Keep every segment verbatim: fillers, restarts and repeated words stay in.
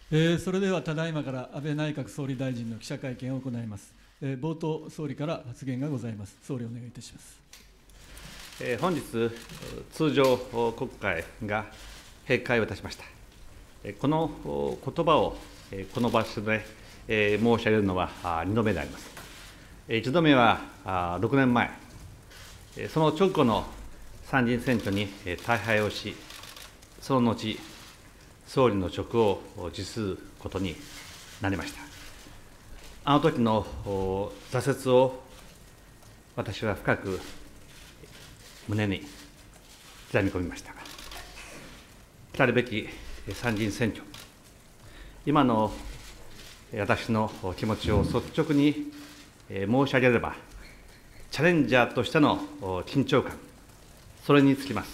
えーそれではただいまから安倍内閣総理大臣の記者会見を行います。えー冒頭、総理から発言がございます。総理、お願いいたします。 えー本日、通常国会が閉会をいたしました。えーこの言葉をえーこの場所でえー申し上げるのはあにどめであります。えー一度目はあろくねんまえ、えーその直後の参議院選挙にえー大敗をし、その後、総理の職を辞することになりました。あの時のお挫折を私は深く胸に刻み込みましたが、来るべき参議院選挙、今の私の気持ちを率直に申し上げれば、チャレンジャーとしての緊張感、それにつきます。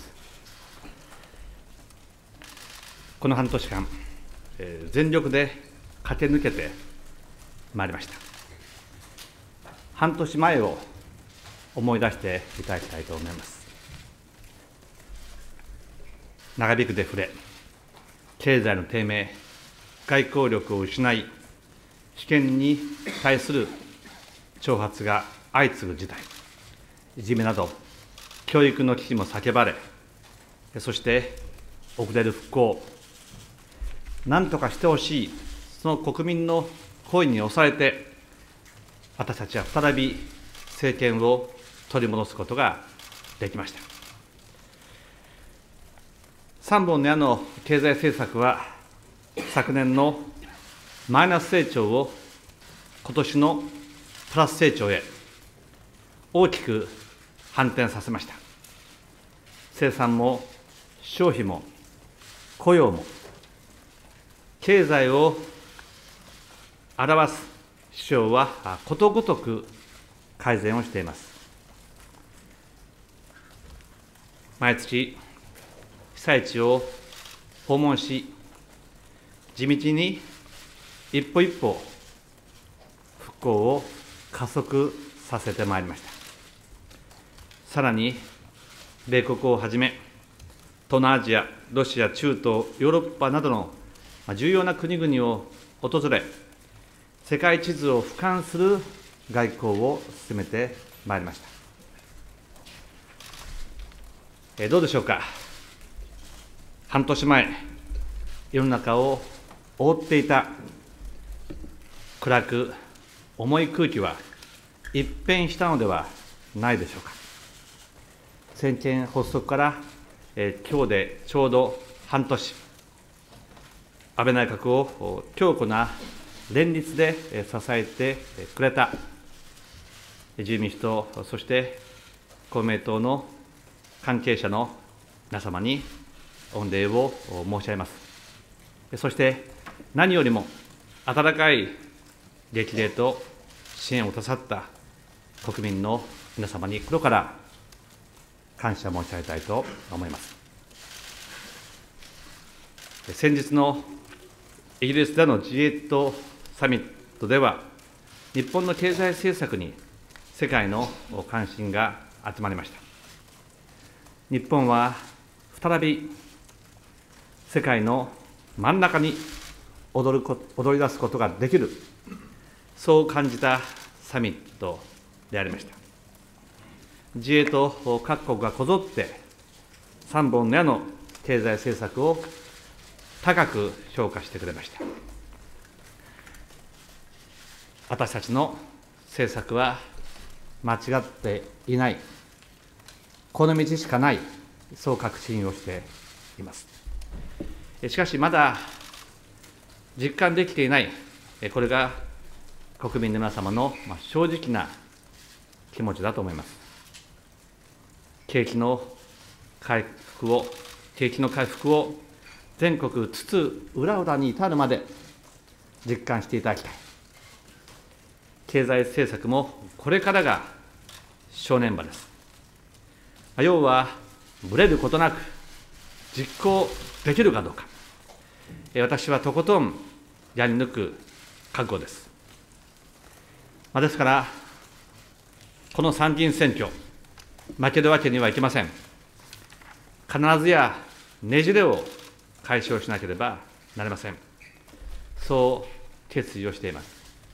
この半年間、全力で駆け抜けてまいりました。半年前を思い出していただきたいと思います。長引くデフレ、経済の低迷、外交力を失い、主権に対する挑発が相次ぐ事態、いじめなど、教育の危機も叫ばれ、そして遅れる復興、なんとかしてほしい、その国民の声に押されて、私たちは再び政権を取り戻すことができました。三本の矢の経済政策は、昨年のマイナス成長を今年のプラス成長へ大きく反転させました。生産も消費も雇用も経済を表す指標はことごとく改善をしています。毎月、被災地を訪問し、地道に一歩一歩、復興を加速させてまいりました。さらに、米国をはじめ、東南アジア、ロシア、中東、ヨーロッパなどの重要な国々を訪れ、世界地図を俯瞰する外交を進めてまいりました。えどうでしょうか。半年前、世の中を覆っていた暗く重い空気は一変したのではないでしょうか。政権発足から、え今日でちょうど半年、安倍内閣を強固な連立で支えてくれた自由民主党、そして公明党の関係者の皆様に御礼を申し上げます。そして何よりも温かい激励と支援をくださった国民の皆様に心から感謝申し上げたいと思います。先日のイギリスでの ジーエイト サミットでは、日本の経済政策に世界の関心が集まりました。日本は再び世界の真ん中に踊るこ踊り出すことができる、そう感じたサミットでありました。ジーエイト 各国がこぞってさんぼんの矢の経済政策を高く評価してくれました。私たちの政策は間違っていない、この道しかない、そう確信をしています。しかし、まだ実感できていない、これが国民の皆様の正直な気持ちだと思います。景気の回復を、景気の回復を全国津々浦々に至るまで実感していただきたい。経済政策もこれからが正念場です。要は、ぶれることなく実行できるかどうか。私はとことんやり抜く覚悟です。ですから、この参議院選挙、負けるわけにはいきません。必ずやねじれを解消しなければなりません。 そう決意をしています。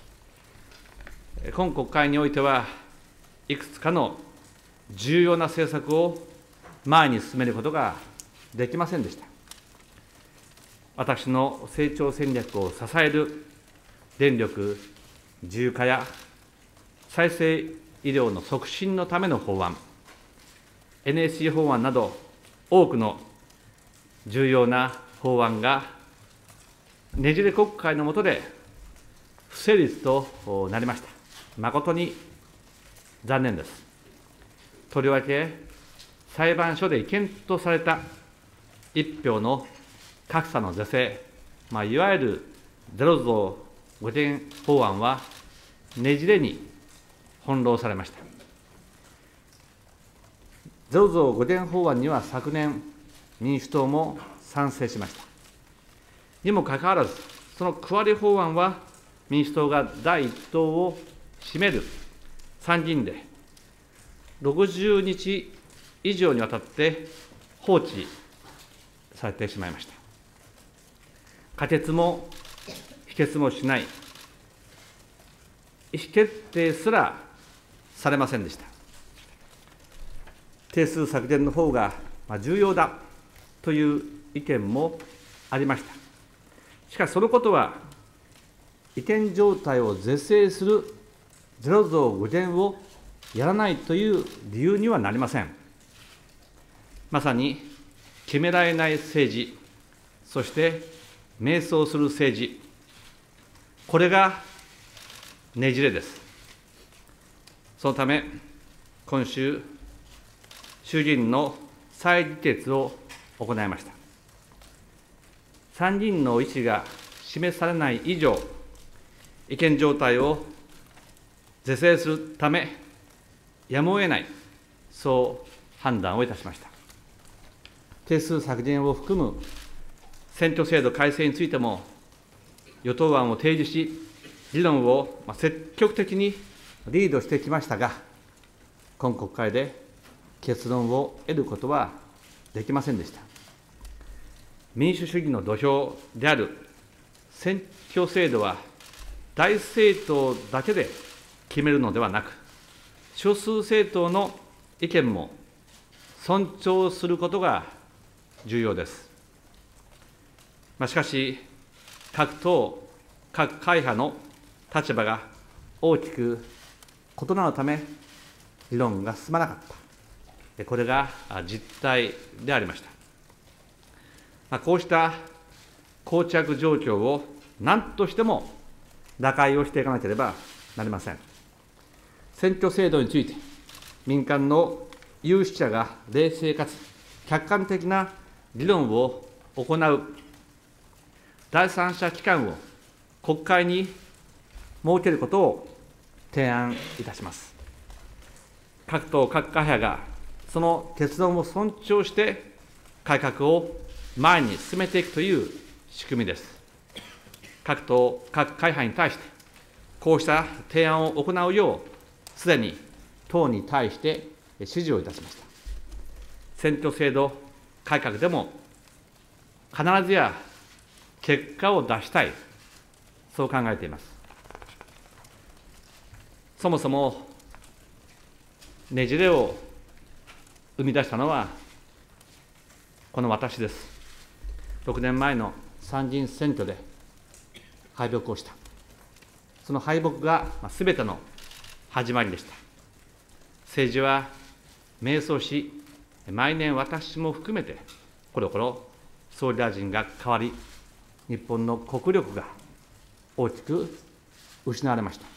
今国会においては、いくつかの重要な政策を前に進めることができませんでした。私の成長戦略を支える電力自由化や再生医療の促進のための法案、エヌエーシー 法案など、多くの重要な法案がねじれ国会の下で不成立となりました。誠に残念です。とりわけ、裁判所で違憲とされた一票の格差の是正、まあ、いわゆるゼロ増ご減法案は、ねじれに翻弄されました。ゼロ増ご減法案には昨年、民主党も賛成しました。にもかかわらず、その区割り法案は、民主党が第一党を占める参議院で、ろくじゅうにち以上にわたって放置されてしまいました。可決も否決もしない、意思決定すらされませんでした。定数削減の方が重要だという意見もありました。しかし、そのことは、違憲状態を是正するゼロ増ご減をやらないという理由にはなりません。まさに、決められない政治、そして迷走する政治、これがねじれです。そのため、今週、衆議院の再議決を行いました。参議院の意思が示されない以上、違憲状態を是正するため、やむを得ない、そう判断をいたしました。定数削減を含む選挙制度改正についても、与党案を提示し、議論を積極的にリードしてきましたが、今国会で結論を得ることはできませんでした。民主主義の土俵である選挙制度は、大政党だけで決めるのではなく、少数政党の意見も尊重することが重要です。まあ、しかし、各党、各会派の立場が大きく異なるため、議論が進まなかった、これが実態でありました。まあ、こうした膠着状況を何としても打開をしていかなければなりません。選挙制度について、民間の有識者が冷静かつ客観的な議論を行う第三者機関を国会に設けることを提案いたします。各党、各会派がその結論を尊重して改革を前に進めていくという仕組みです。各党、各会派に対して、こうした提案を行うよう、すでに党に対して指示をいたしました。選挙制度改革でも、必ずや結果を出したい、そう考えています。そもそも、ねじれを生み出したのは、この私です。ろくねんまえの参議院選挙で敗北をした。その敗北がすべての始まりでした。政治は迷走し、毎年私も含めて、ころころ総理大臣が変わり、日本の国力が大きく失われました。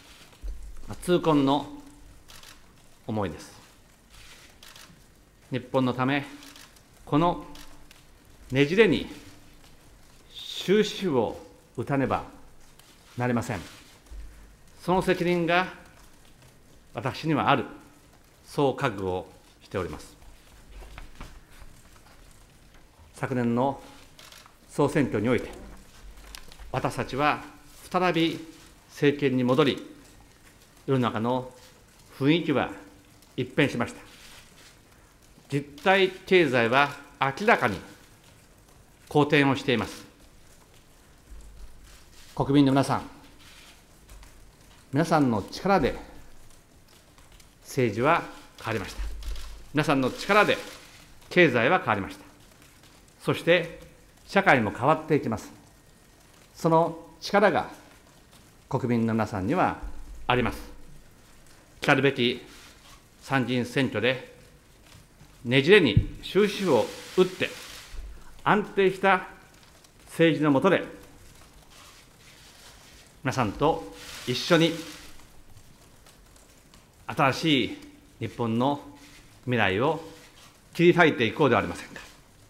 痛恨の思いです。日本のため、このねじれに終止符を打たねばなりません。その責任が私にはある、そう覚悟をしております。昨年の総選挙において、私たちは再び政権に戻り、世の中の雰囲気は一変しました。実体経済は明らかに好転をしています。 国民の皆さん、皆さんの力で政治は変わりました。皆さんの力で経済は変わりました。そして社会も変わっていきます。その力が国民の皆さんにはあります。来たるべき参議院選挙でねじれに終止符を打って安定した政治の下で皆さんと一緒に新しい日本の未来を切り裂いていこうではありませんか。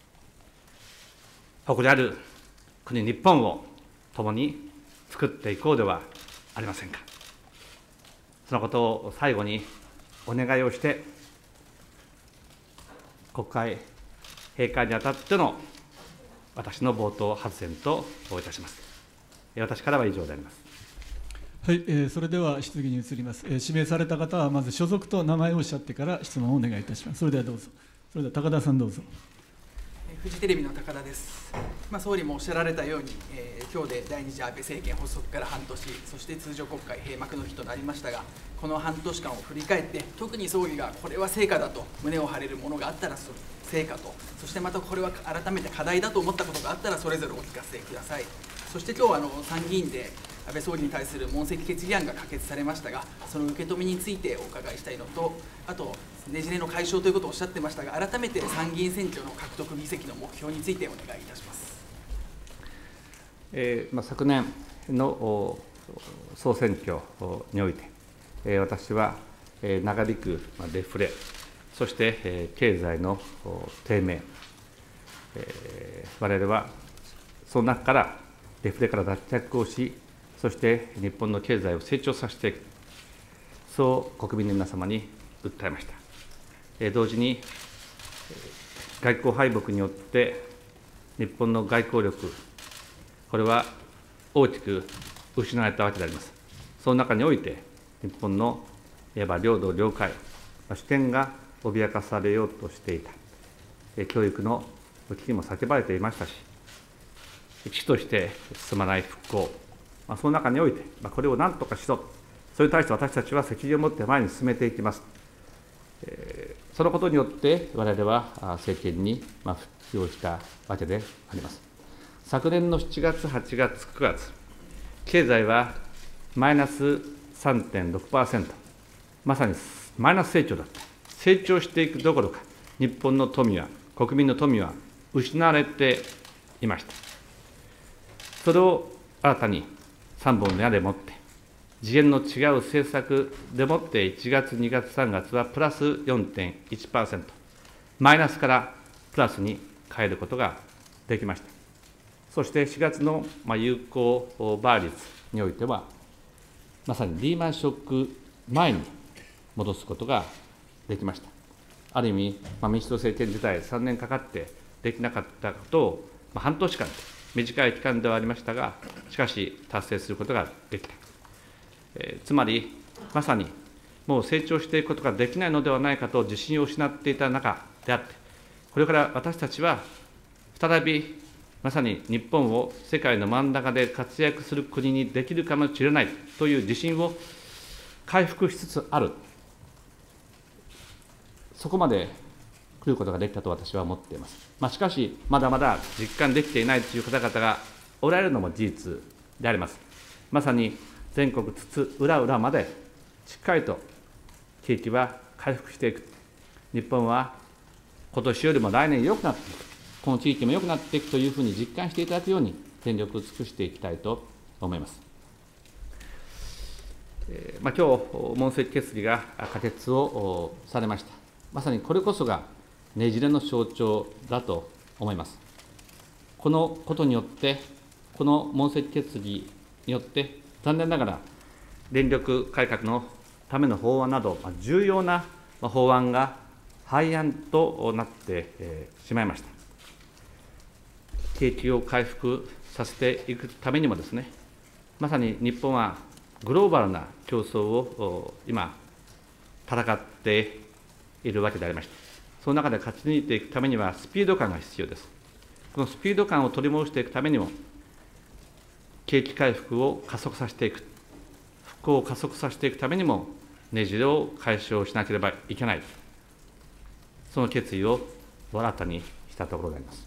誇りある国日本を共に作っていこうではありませんか。そのことを最後にお願いをして、国会閉会にあたっての私の冒頭発言といたします。私からは以上であります。 はい、えー、それでは質疑に移ります、えー。指名された方はまず所属と名前をおっしゃってから質問をお願いいたします。それではどうぞ。それでは高田さんどうぞ。 フジテレビの高田です。まあ、総理もおっしゃられたように、えー、今日で第二次安倍政権発足から半年、そして通常国会閉幕の日となりましたが、この半年間を振り返って、特に総理がこれは成果だと胸を張れるものがあったら、そ成果と、そしてまたこれは改めて課題だと思ったことがあったら、それぞれお聞かせください。そして今日はあの参議院で安倍総理に対する問責決議案が可決されましたが、その受け止めについてお伺いしたいのと、あと、ねじれの解消ということをおっしゃってましたが、改めて参議院選挙の獲得議席の目標についてお願いいたします。 えーまあ、昨年の総選挙において、えー、私は、えー、長引くデフレ、そして、えー、経済の低迷、えー、我々はその中からデフレから脱却をし、そして日本の経済を成長させていく、そう国民の皆様に訴えました。えー、同時に、外交敗北によって日本の外交力、これは大きく失われたわけであります。その中において、日本のいわば領土、領海、主権が脅かされようとしていた、教育の危機も叫ばれていましたし、危機として進まない復興、その中において、これを何とかしろ、それに対して私たちは責任を持って前に進めていきます。そのことによって、我々は政権に復帰をしたわけであります。昨年のしちがつ、はちがつ、くがつ、経済はマイナス さんてんろくパーセント、まさにマイナス成長だった。成長していくどころか、日本の富は、国民の富は失われていました。それを新たにさんぼんの矢でもって、次元の違う政策でもって、いちがつ、にがつ、さんがつはプラス よんてんいちパーセント、マイナスからプラスに変えることができました。そしてしがつの有効倍率においては、まさにリーマンショック前に戻すことができました。ある意味、民主党政権自体、さんねんかかってできなかったことを、半年間、短い期間ではありましたが、しかし達成することができた。えー、つまり、まさにもう成長していくことができないのではないかと自信を失っていた中であって、これから私たちは再びまさに日本を世界の真ん中で活躍する国にできるかもしれないという自信を回復しつつある、そこまで来ることができたと私は思っています。まあ、しかし、まだまだ実感できていないという方々がおられるのも事実であります。まさに全国津々浦々までしっかりと景気は回復していく。日本は今年よりも来年良くなっていく。この地域も良くなっていくというふうに実感していただくように全力を尽くしていきたいと思います。えーまあ、今日、問責決議が可決をされました。まさにこれこそがねじれの象徴だと思います。このことによって、この問責決議によって、残念ながら電力改革のための法案など、重要な法案が廃案となってしまいました。景気を回復させていくためにもですね、まさに日本はグローバルな競争を今、戦っているわけでありまして、その中で勝ち抜いていくためにはスピード感が必要です。このスピード感を取り戻していくためにも、 景気回復を加速させていく、復興を加速させていくためにも、ねじれを解消しなければいけない、その決意を新たにしたところであります。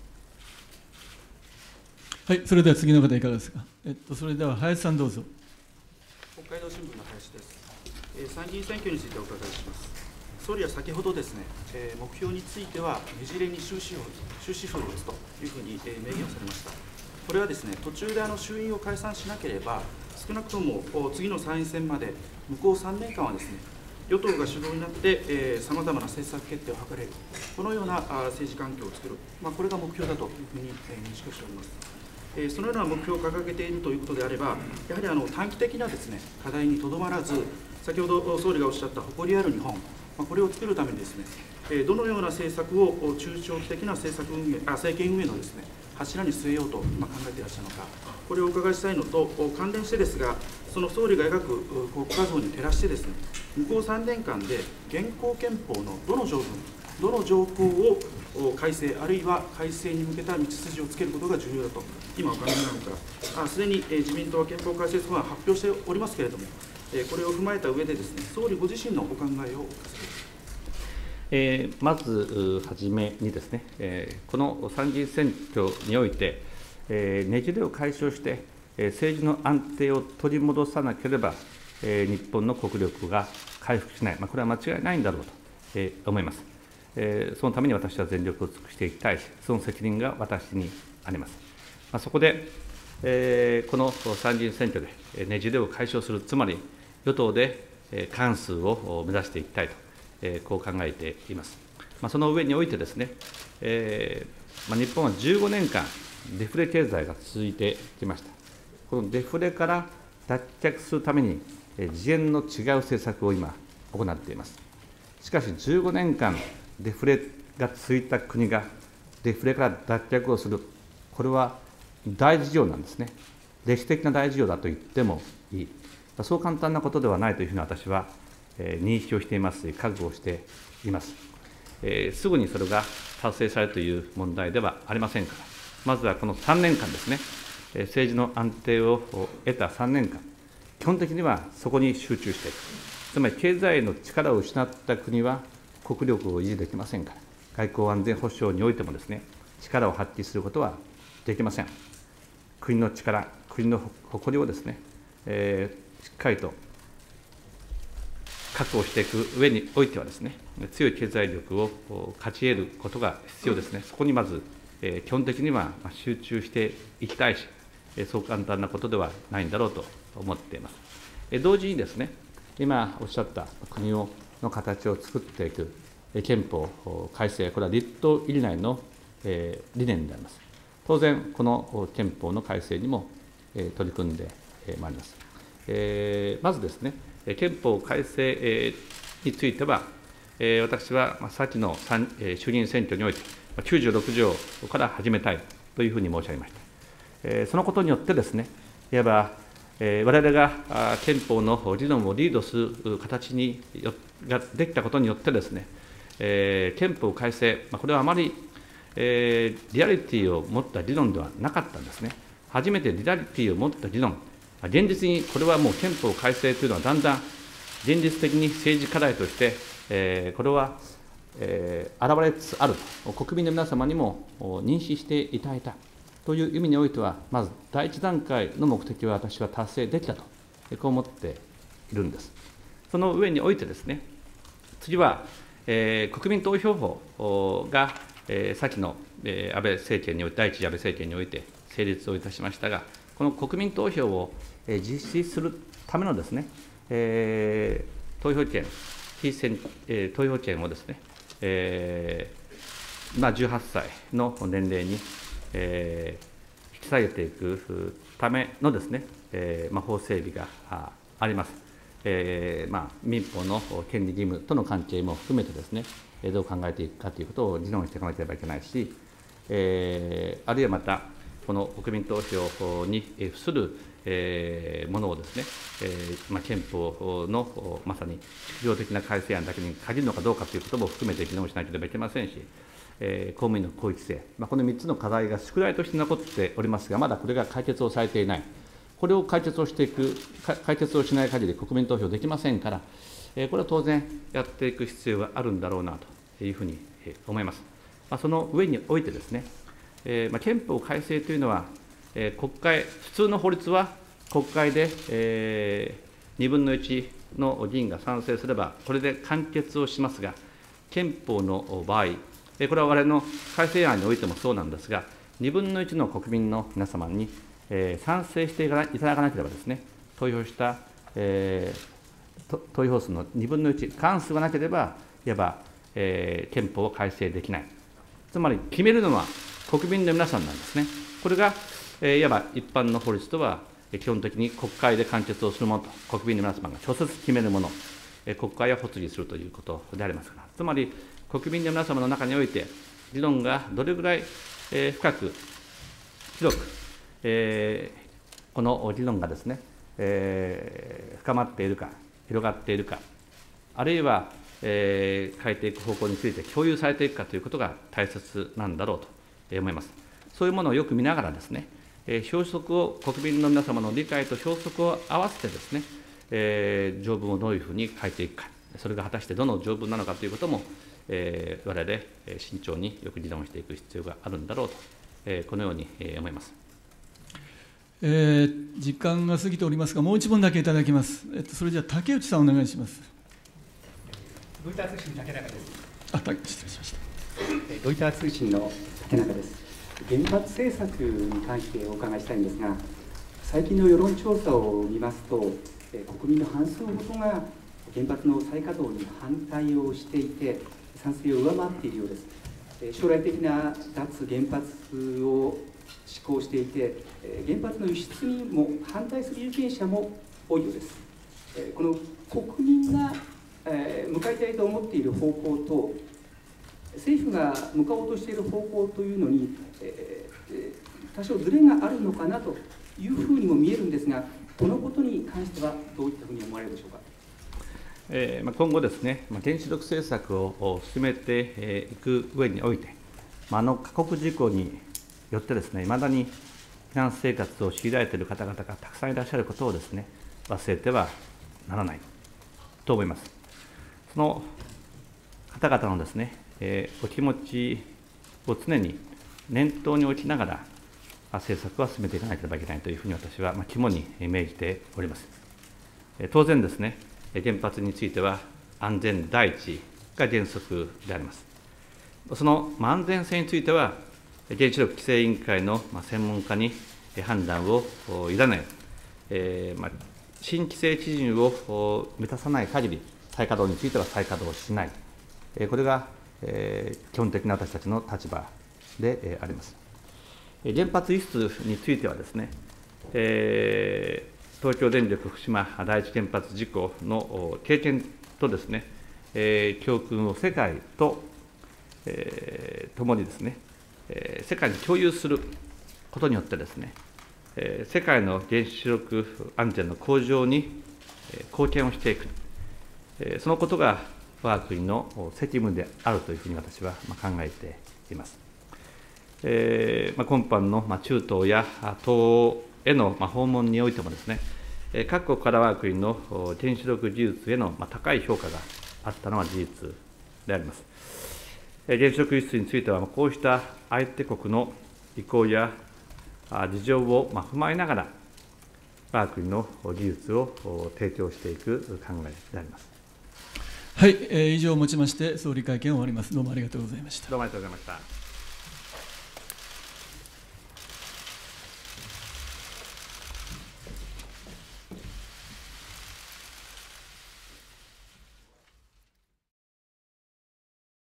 はい、それでは次の方いかがですか。えっと、それでは林さんどうぞ。 北海道新聞の林です。えー、参議院選挙についてお伺いします。総理は先ほどですね、えー、目標についてはねじれに終止符を終止符を打つというふうに、えー、明言をされました。これはですね、途中であの衆院を解散しなければ、少なくとも次の参院選まで向こうさんねんかんはですね、与党が主導になってさまざまな政策決定を図れる、このようなあ政治環境を作る、まあ、これが目標だというふうに、えー、認識をしております。えー、そのような目標を掲げているということであれば、やはりあの短期的なですね、課題にとどまらず、先ほど総理がおっしゃった誇りある日本、まあ、これを作るためにですね、えー、どのような政策を中長期的な政策運営あ政権運営のですね、柱に据えようと、まあ、考えていらっしゃるのか、これをお伺いしたいのと、関連してですが、その総理が描く国家像に照らしてですね、向こうさんねんかんで現行憲法のどの条文、どの条項を改正、あるいは改正に向けた道筋をつけることが重要だと、今お考えなのか、すでに自民党は憲法改正法案を発表しておりますけれども、これを踏まえた上でですね、総理ご自身のお考えをお聞かせください。 えー、まずはじめにですね、えー、この参議院選挙において、えー、ねじれを解消して、えー、政治の安定を取り戻さなければ、えー、日本の国力が回復しない、まあ、これは間違いないんだろうと、えー、思います、えー。そのために私は全力を尽くしていきたいし、その責任が私にあります。まあ、そこで、えー、この参議院選挙でねじれを解消する、つまり与党で過半数を目指していきたいと、こう考えています。まあ、その上においてですね、えーまあ、日本はじゅうごねんかん、デフレ経済が続いてきました。このデフレから脱却するために、次元の違う政策を今、行っています。しかし、じゅうごねんかん、デフレが続いた国が、デフレから脱却をする、これは大事業なんですね。歴史的な大事業だと言ってもいい。そう簡単なことではないというふうに私は認識をしていますし、覚悟をしています。えー、すぐにそれが達成されるという問題ではありませんから、まずはこのさんねんかんですね、政治の安定を得たさんねんかん、基本的にはそこに集中していく。つまり経済の力を失った国は国力を維持できませんから、外交安全保障においてもですね、力を発揮することはできません。国の力、国の誇りをですね、えーしっかりと確保していく上においてはですね、強い経済力を勝ち得ることが必要ですね。そこにまず、えー、基本的には集中していきたいし、そう簡単なことではないんだろうと思っています。えー、同時にですね、今おっしゃった国をの形を作っていく憲法改正、これは立党以内の、えー、理念であります。当然、この憲法の改正にも、えー、取り組んでまいります。えー、まずですね、憲法改正については、えー、私は先の衆議院選挙において、きゅうじゅうろくじょうから始めたいというふうに申し上げました。えー、そのことによってですね、いわば、えー、我々が憲法の理論をリードする形にができたことによってですね、えー、憲法改正、これはあまり、えー、リアリティを持った理論ではなかったんですね。初めてリアリティを持った理論、現実にこれはもう憲法改正というのはだんだん現実的に政治課題として、えー、これは、えー、現れつつあると、国民の皆様にも認識していただいたという意味においては、まず第一段階の目的は私は達成できたと、こう思っているんです。その上においてですね、次は、えー、国民投票法が、えー、先の、えー、安倍政権において、第一次安倍政権において成立をいたしましたが、この国民投票を実施するためのですね、えー、投票権、非選、えー、投票権をですね、えーまあ、じゅうはっさいの年齢に、えー、引き下げていくためのですね、えーまあ、法整備があります。えーまあ、民法の権利義務との関係も含めてですね、どう考えていくかということを議論していかなければいけないし、えー、あるいはまた、この国民投票に付する、えー、ものをですね、えーまあ、憲法のまさに必要的な改正案だけに限るのかどうかということも含めて議論しなければいけませんし、えー、公務員の広域性、まあ、このみっつの課題が宿題として残っておりますが、まだこれが解決をされていない、 これを解決をしていく、解決をしない限り国民投票できませんから、これは当然やっていく必要があるんだろうなというふうに思います。その上においてですね、憲法改正というのは、国会、普通の法律は国会でにぶんのいちの議員が賛成すれば、これで完結をしますが、憲法の場合、これは我々の改正案においてもそうなんですが、にぶんのいちの国民の皆様に賛成していただかなければですね、投票した、えー、投票数のにぶんのいち、過半数がなければ、いわば、えー、憲法を改正できない。つまり決めるのは国民の皆さんなんですね。これが、えー、いわば一般の法律とは、基本的に国会で完結をするものと、国民の皆様が直接決めるもの、えー、国会を発議するということでありますから、つまり国民の皆様の中において、議論がどれぐらい、えー、深く、広く、えー、この議論がですね、えー、深まっているか、広がっているか、あるいは、えー、変えていく方向について共有されていくかということが大切なんだろうと思います。そういうものをよく見ながらですね、えー、標則を、国民の皆様の理解と標則を合わせてですね、えー、条文をどういうふうに変えていくか、それが果たしてどの条文なのかということも、えー、我々、慎重によく議論していく必要があるんだろうと、えー、このように思います。 えー、時間が過ぎておりますが、もう一問だけいただきます。えっと、それじゃあ、竹内さん、お願いします。 ロイター通信の竹中です。 あ、失礼しました。 ロイター通信の竹中です。原発政策に関してお伺いしたいんですが、最近の世論調査を見ますと、国民の半数ほどが原発の再稼働に反対をしていて、賛成を上回っているようです。将来的な脱原発を施行していて、原発の輸出にも反対する有権者も多いようです。この国民が向かいたいと思っている方向と、政府が向かおうとしている方向というのに、多少ずれがあるのかなというふうにも見えるんですが、このことに関してはどういったふうに思われるでしょうか。 えー、今後ですね、原子力政策を進めていく上において、あの過酷事故によってですね、いまだに避難生活を強いられている方々がたくさんいらっしゃることをですね、忘れてはならないと思います。その方々のですね、えー、お気持ちを常に念頭に置きながら、政策は進めていかなければいけないというふうに私は肝に銘じております。当然ですね、原発については安全第一が原則であります。その安全性については、原子力規制委員会の専門家に判断を委ね、えーまあ、新規制基準を満たさない限り、再稼働については再稼働しない、これが基本的な私たちの立場であります。原発輸出についてはですね、えー、東京電力福島第一原発事故の経験とですね、えー、教訓を世界と、えー、共にですね、えー、世界に共有することによってですね、えー、世界の原子力安全の向上に貢献をしていく、えー、そのことが我が国の責務であるというふうに私は考えています。えーまあ、今般の中東や東欧への訪問においてもですね、各国から我が国の原子力技術への高い評価があったのは事実であります。原子力輸出については、こうした相手国の意向や事情を踏まえながら、我が国の技術を提供していく考えであります。 はい、えー、以上をもちまして総理会見を終わります。どうもありがとうございました。 どうもありがとうございました。